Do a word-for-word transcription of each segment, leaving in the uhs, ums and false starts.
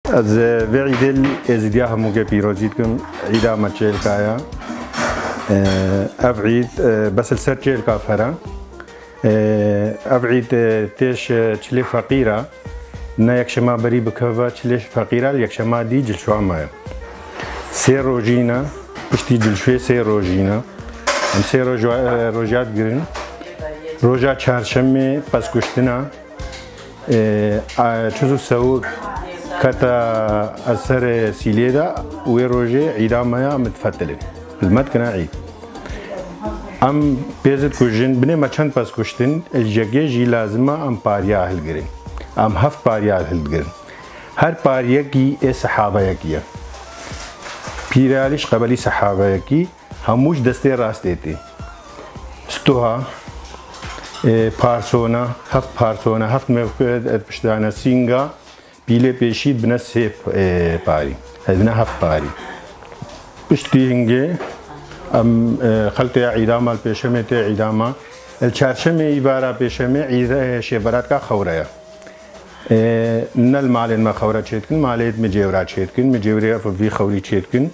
از وعیدل ازدیا هموگه پیروزید کم عیدا مچیل کایا افعید بس السرچیل کافرا افعید تیش چلی فقیرا نه یک شما بری بکوا چلیش فقیرا یک شما دی جلشوا مایا سه روزینا پشتی جلشوی سه روزینا هم سه روزیات گرن روزا چهارشنبه پس کشتنا چوزو سوق كتا أثر سيليدا ويروجي عيدا مايا متفتلين المد كنا عيد أم بيزت كوجين بني ما چند پس كشتن الجاگي جي لازمه أم باريا هلگرين أم هف باريا هلگرين هر باريا كي اي صحابة يكيا بيراليش قبلي صحابة يكي هموش دستي راستيتي ستوها پارسونا هفت پارسونا هفت مفقود پشتانا سینگا پیله پیشید بنا سه پاری هذنا هفت پاری پشتی هنگه ام خلطه عیداما الپیشمه ته عیداما الچارشمه ایوارا پیشمه عید شیبرات کا خورایا نل مالین ما خورا چیتکن مالیت مجیورات چیتکن مجیوری افوی خوری چیتکن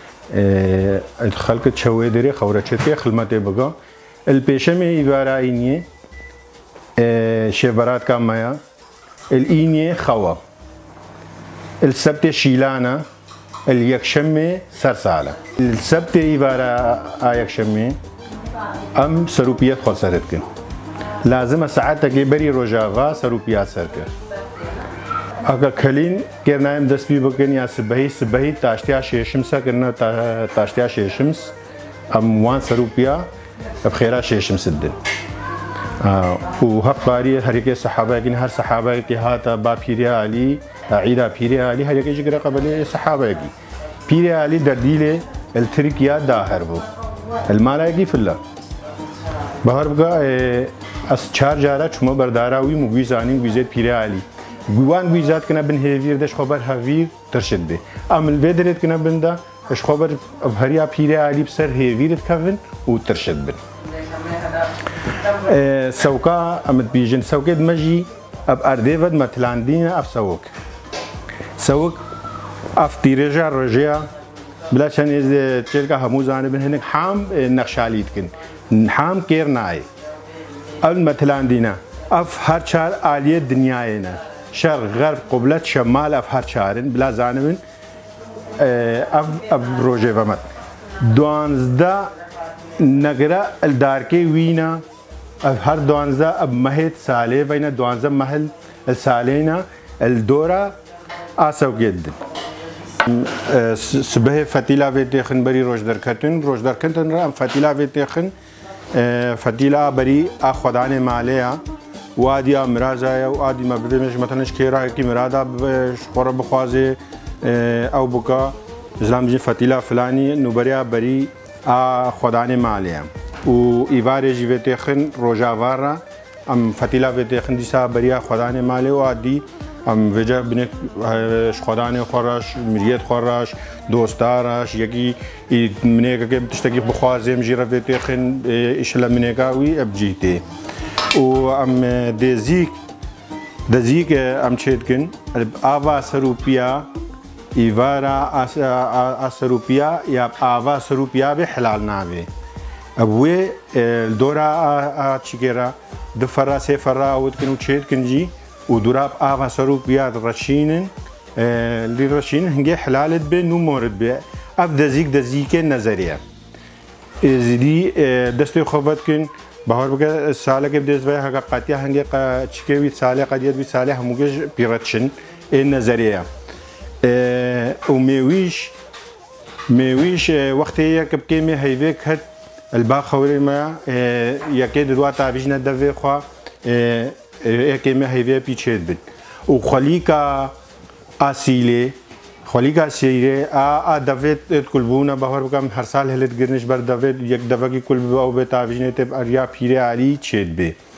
خلق چوه دری خورا چیتکن خلمته بگا الپیشمه ایوارا اینیه شیبرات کا مایا الإينية خوا السبت شيلانا اليكشمة سرسالة السبت إيبارا آيكشمة أم سروبيات خسرتكن لازم ساعتك بري رجاغا سروبيات سركن أكا خلين كرنايم دست بي بكن يا سبهي سبهي تاشتيا شيشمسا كرنا تاشتيا شيشمس أم وان سروبيا بخيرا شيشمس الدن وهف باري هر یک صحابه کی هر صحابه کی هاتا با پیر علی عیدا پیر علی هر یک جگره قبل صحابه کی پیر علی در دیل الترکیا داهر بو المالایگی فلا بهر بگا از چهار جاره چما برداراوی مگویزانی گویزت پیر علی گوان گویزات کنه بن هیویر دش خبر هویر ترشد به عمل ودرت کنه بنده اش خبر هریا پیر علی بسر هیویرت کفن و ترشد بن سوكا أمد بيجن سوكا دمجي أب أرديفد متلاندين أف سوك سوك أف تيرجع رجع بلا شان إذا تلقى هموز أنا بنهنك حام نخشاليت كن حام كير ناي أب متلاندينا أف هر شار عالية دنيانا شرق غرب قبلت شمال أف هر شارن بلا زانبن أف أب رجع ومت دوانزدا نقرأ الداركي وينا هر دوانزه اب مهد ساله وینا دوانزه محل سالينا الدورة آسو جد سبه فتيلا ويتخن بري روش دركتن روش دركتن رام فتيلا ويتخن فتيلا بري أخدان ماليا وادي مرازا وادي ما بدمش مثلا شكيرا كي مرادا شخورا بخوازي أو بكا زلام جي فتيلا فلاني نوبريا بري أخدان ماليا و ایواره جیوته خن روزاوارا ام فتیلا وته خن دیسا بریا خدانه ماله و عادی ام وجه بنه خدانه خوراش مریت خوراش دوستاراش یکی منه که تشتکی بخوازم جیره وته خن اشلا منه کاوی ابجیته و ام دزیک دزیک ام چیتکن آوا سروپیا ایوارا سروپیا یا آوا سروپیا به حلال ناوی أبوي الدورة تشيكيرا دفرة سفرة ودكن وتشيد كنجي ودوراب آفا سروب بياد رشينن اللي رشينن هنجي حلالت به نو مورد به أف دزيك دزيك نظرية زدي دستي خوفت كن بهار بقى سالة كيف دزباي هكا قاتيا هنجي قا تشكيوي سالة قديت بي سالة هموجش بيرتشن النظرية وميويش ميويش وقتها كبكيمي هيفيك هت البا خوري ما يكيد دوا تعبيجنا دفي خوا يكيمي هيفي بيتشيد بن وخليكا أسيلي خليكا أسيلي آ دفي كلبونا بهار بكم هر سال هلت جرنش بر دفي يك دفع كي كلبو أو بتعبيجنا تب أريا بيري علي تشيد بي